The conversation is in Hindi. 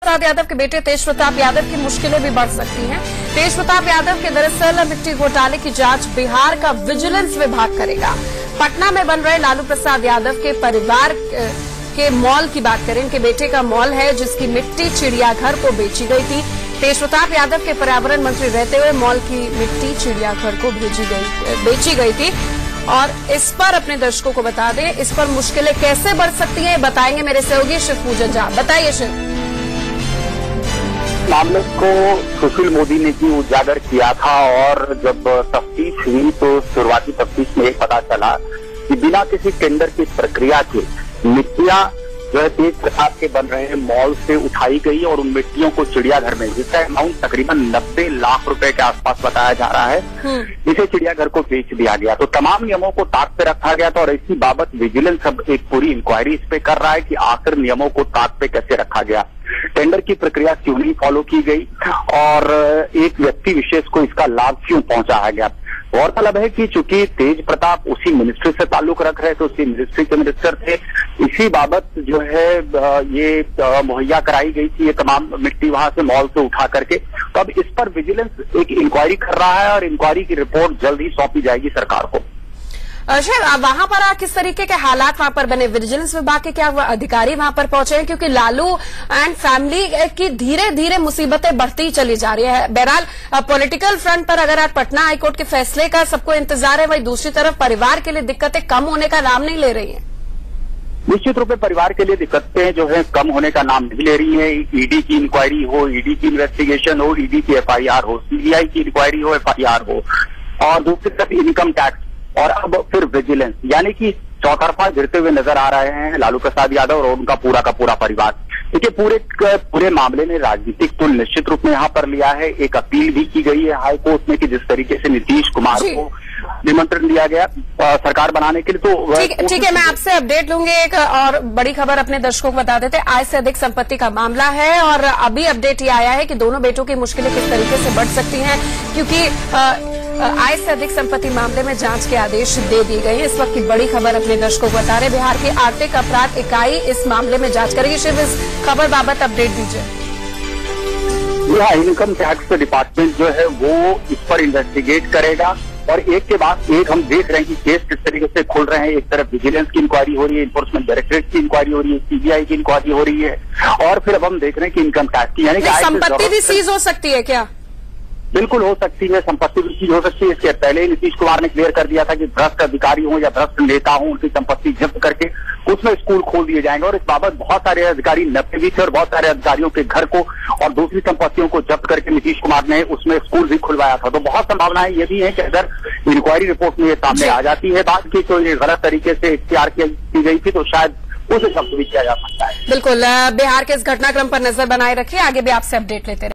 प्रसाद यादव के बेटे तेज प्रताप यादव की मुश्किलें भी बढ़ सकती हैं। तेज प्रताप यादव के दरअसल मिट्टी घोटाले की जांच बिहार का विजिलेंस विभाग करेगा। पटना में बन रहे लालू प्रसाद यादव के परिवार के मॉल की बात करें, इनके बेटे का मॉल है जिसकी मिट्टी चिड़ियाघर को बेची गई थी। तेज प्रताप यादव के पर्यावरण मंत्री रहते हुए मॉल की मिट्टी चिड़ियाघर को बेची गई थी। और इस पर अपने दर्शकों को बता दें, इस पर मुश्किलें कैसे बढ़ सकती हैं बताएंगे मेरे सहयोगी शिव पूजन झा। बताइए शिव। मामले को सुशील मोदी ने भी उजागर किया था और जब तफ्तीश हुई तो शुरुआती तफ्तीश में एक पता चला कि बिना किसी टेंडर की प्रक्रिया के मिट्टियां जो है तेज प्रताप के बन रहे मॉल से उठाई गई और उन मिट्टियों को चिड़ियाघर में, जिसका अमाउंट तकरीबन 90 लाख रुपए के आसपास बताया जा रहा है, इसे चिड़ियाघर को बेच दिया गया। तो तमाम नियमों को ताक पे रखा गया था और इसी बाबत विजिलेंस अब एक पूरी इंक्वायरी इस पे कर रहा है कि आखिर नियमों को ताक पे कैसे रखा गया, टेंडर की प्रक्रिया क्यों नहीं फॉलो की गई और एक व्यक्ति विशेष को इसका लाभ क्यों पहुंचाया गया। गौरतलब है कि चूंकि तेज प्रताप उसी मिनिस्ट्री से ताल्लुक रख रहे थे, उसी मिनिस्ट्री के मिनिस्टर थे, इसी बाबत जो है ये मुहैया कराई गई थी ये तमाम मिट्टी वहां से मॉल से उठा करके। तो अब इस पर विजिलेंस एक इंक्वायरी कर रहा है और इंक्वायरी की रिपोर्ट जल्द ही सौंपी जाएगी सरकार को। वहां पर किस तरीके के हालात वहां पर बने, विजिलेंस विभाग के क्या अधिकारी वहां पर पहुंचे हैं? क्योंकि लालू एंड फैमिली की धीरे धीरे मुसीबतें बढ़ती चली जा रही है। बहरहाल पॉलिटिकल फ्रंट पर अगर आज पटना हाईकोर्ट के फैसले का सबको इंतजार है, वही दूसरी तरफ परिवार के लिए दिक्कतें कम होने का नाम नहीं ले रही हैं। निश्चित रूप से परिवार के लिए दिक्कतें जो है कम होने का नाम नहीं ले रही है। ईडी की इंक्वायरी हो, ईडी की इन्वेस्टिगेशन हो, ईडी की एफआईआर हो, सीबीआई की इंक्वायरी हो, एफआईआर हो, और दूसरी तरफ इनकम टैक्स और अब फिर विजिलेंस, यानी कि चौतरफा गिरते हुए नजर आ रहे हैं लालू प्रसाद यादव और उनका पूरा का पूरा परिवार। देखिए पूरे मामले में राजनीतिक तुल निश्चित रूप में यहाँ पर लिया है। एक अपील भी की गई है हाई कोर्ट में कि जिस तरीके से नीतीश कुमार को निमंत्रण दिया गया सरकार बनाने के लिए, तो ठीक है, मैं आपसे अपडेट लूंगी। एक और बड़ी खबर अपने दर्शकों को बता देते, आय से अधिक संपत्ति का मामला है और अभी अपडेट ये आया है कि दोनों बेटों की मुश्किलें किस तरीके से बढ़ सकती हैं, क्योंकि आय से अधिक संपत्ति मामले में जांच के आदेश दे दिए गए हैं। इस वक्त की बड़ी खबर अपने दर्शकों को बता रहे, बिहार की आर्थिक अपराध इकाई इस मामले में जांच करेगी। शिव, इस खबर बाबत अपडेट दीजिए। यह इनकम टैक्स डिपार्टमेंट जो है वो इस पर इन्वेस्टिगेट करेगा और एक के बाद एक हम देख रहे हैं कि केस किस तरीके से खुल रहे हैं। एक तरफ विजिलेंस की इंक्वायरी हो रही है, इन्फोर्समेंट डायरेक्टोरेट की इंक्वायरी हो रही है, सीबीआई की इंक्वायरी हो रही है और फिर अब हम देख रहे हैं कि इनकम टैक्स की, यानी कि संपत्ति भी सीज हो सकती है क्या? बिल्कुल हो सकती है, संपत्ति भी सीज हो सकती है। इसके पहले ही नीतीश कुमार ने क्लियर कर दिया था कि भ्रष्ट अधिकारी हो या भ्रष्ट नेता हो, उनकी संपत्ति जब्त करके उसमें स्कूल खोल दिए जाएंगे और इस बाबत बहुत सारे अधिकारी नपे भी थे और बहुत सारे अधिकारियों के घर को और दूसरी संपत्तियों को जब्त करके नीतीश कुमार ने उसमें स्कूल भी खुलवाया था। तो बहुत संभावनाएं ये भी है कि अगर इंक्वायरी रिपोर्ट में ये सामने आ जाती है बात की तो ये गलत तरीके से इख्तियार की गई थी, तो शायद उसे जब्त भी किया जा सकता है। बिल्कुल, बिहार के इस घटनाक्रम पर नजर बनाए रखिए, आगे भी आपसे अपडेट लेते रहे।